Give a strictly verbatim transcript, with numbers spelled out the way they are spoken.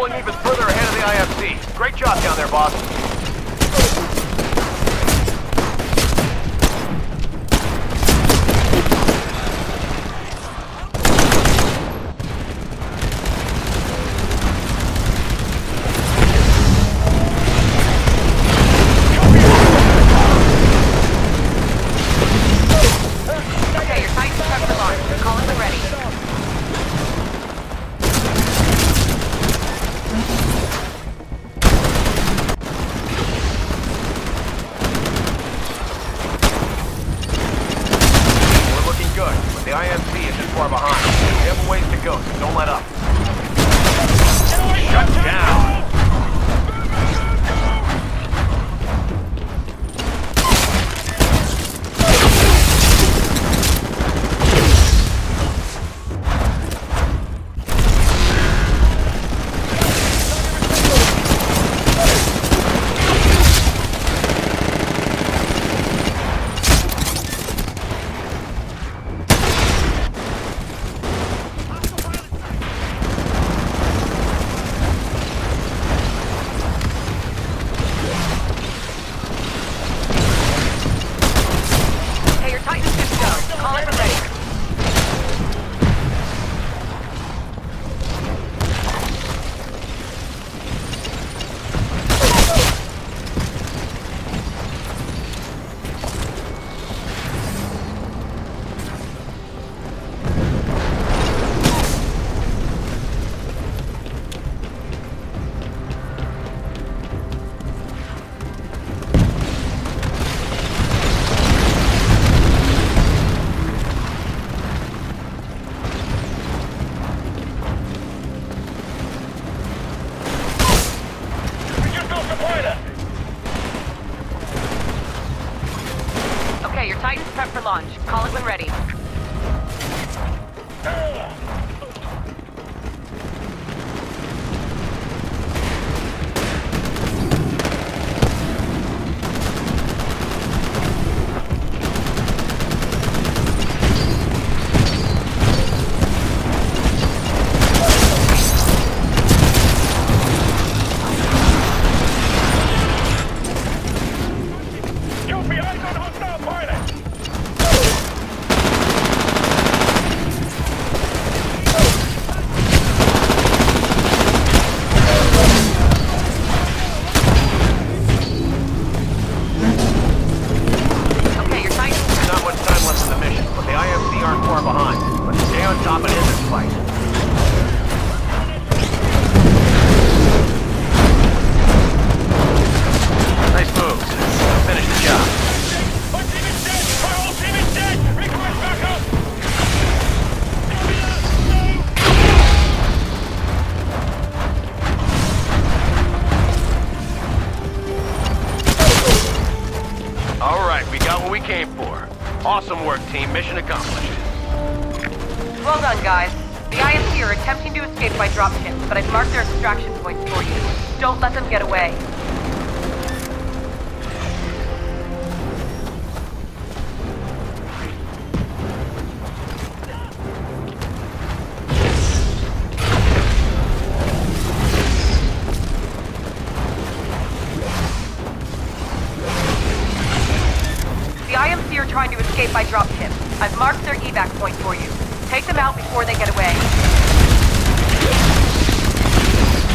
pulling even further ahead of the I F C. Great job down there, boss. Okay, your Titan's prepped for launch. Call it when ready. Awesome work, team. Mission accomplished. Well done, guys. The I F C are attempting to escape by dropships, but I've marked their extraction points for you. Don't let them get away. Trying to escape by dropship. I've marked their evac point for you. Take them out before they get away.